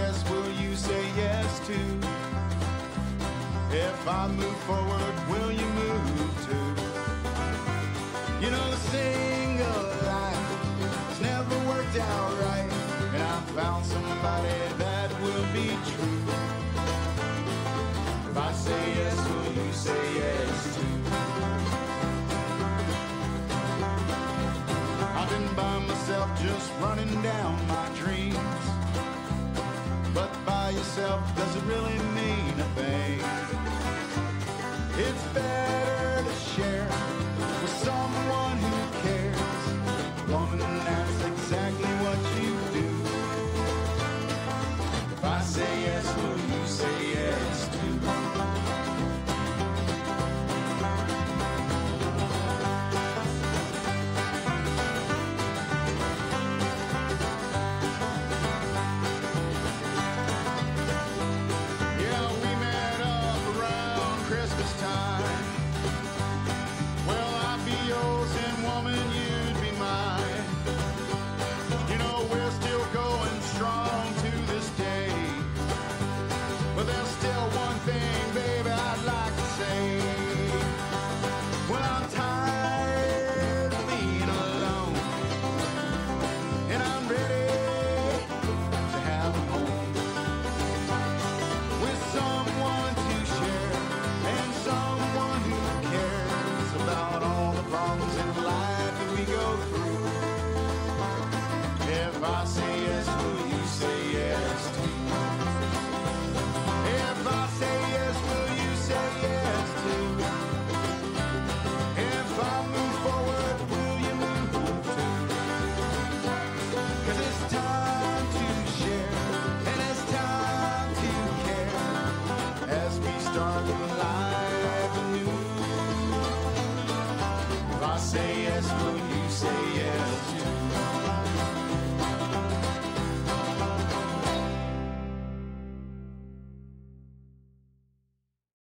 yes, will you say yes to? If I move forward, will you move too? You know, the single life has never worked out right, and I found somebody that will be true. If I say yes, will you say yes too? I've been by myself just running down my dreams, but by yourself does it really mean a thing? It's better to share with someone who cares. Woman, that's exactly what you do. If I say yes, will you say yes too? If I say yes, will you say yes too? If I say yes, will you say yes too? If I move forward, will you move too? 'Cause it's time to share, and it's time to care, as we start life anew. If I say yes, will you say yes?